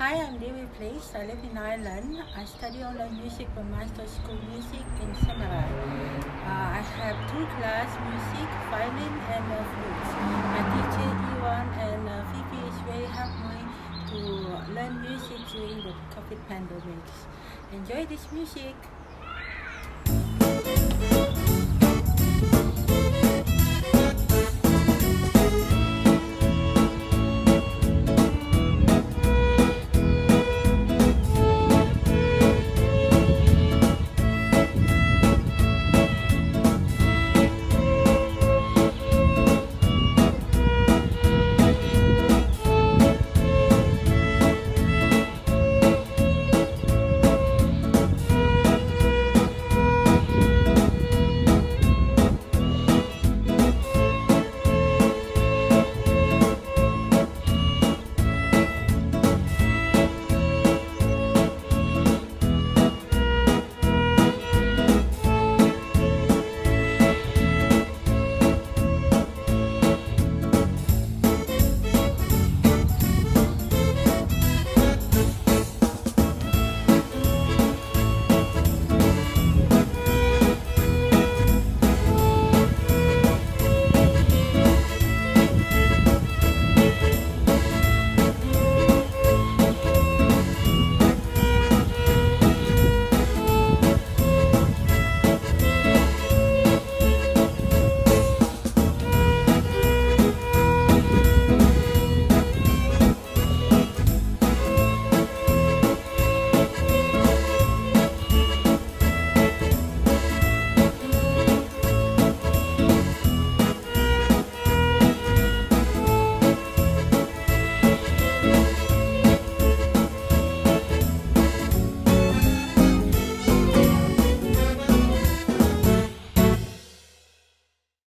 Hi, I'm Dewi Vliex. I live in Ireland. I study online music for Master School Music in Samarai. I have two classes, music, violin and flute. My teacher Iwan and Fifi is very helped me to learn music during the COVID pandemic. Enjoy this music.